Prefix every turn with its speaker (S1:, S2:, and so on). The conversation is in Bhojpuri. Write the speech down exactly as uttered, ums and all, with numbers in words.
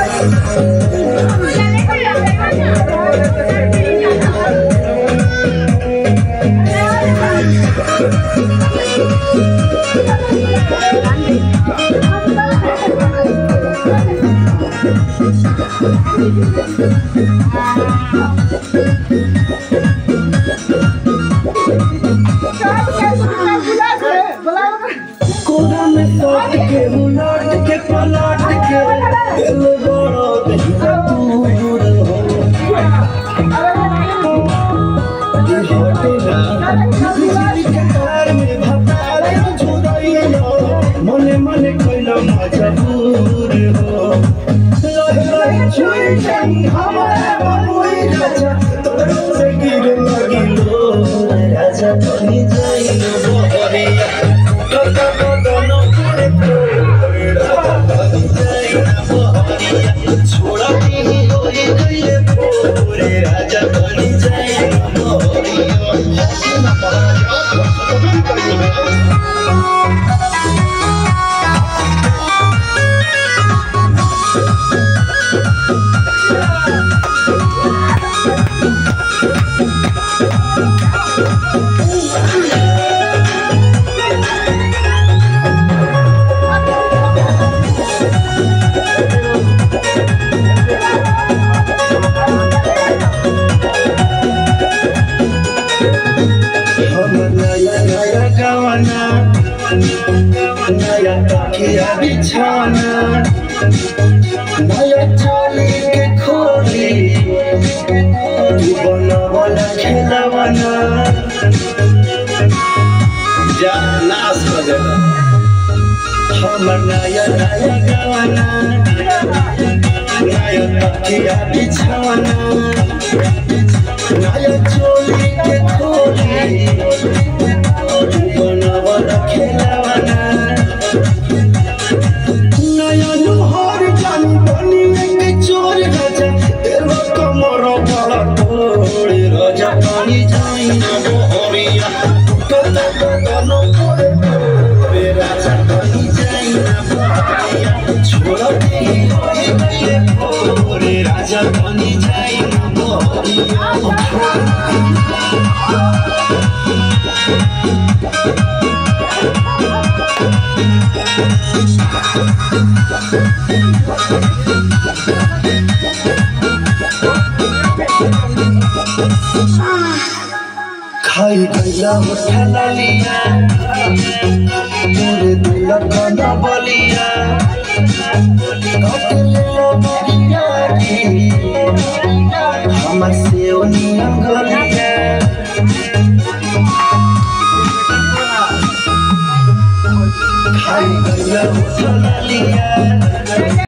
S1: कोना में सोट के उलट के पलट के दिल बड़ा दिखा दूर हो ये हटेगा बिजली के तार में भतारे छुड़ाइलो मने मने कइलो मजबूर हो लय लय छुई जाई हमारे बनोई राजा तोरो से गिर लगिलो राजा बनी जाइलो बहरिया छोड़ा राजा बनी जाए नया तकिया बिछाना नया चोली के खोली तू बनावला खेलवाना जा नाश कर देगा हमर नया नया गाना नया तकिया बिछाना नया चोली के खोली बनावला खेलवाना नया लोहर जानी बनी एक चोर राजा तेरा कमर बड़ा तोड़े राजा पानी जाई ना बहरिया कत कत न पड़े राजा पानी जाई ना बहरिया छोड़ दे होए गए भोरे राजा पानी जाई ना बहरिया खाई गैला उठा लिया तोरे दिल का बलिया काट ले बरिया की हमर से ओनिया गलिया खाई गैला उठा लिया।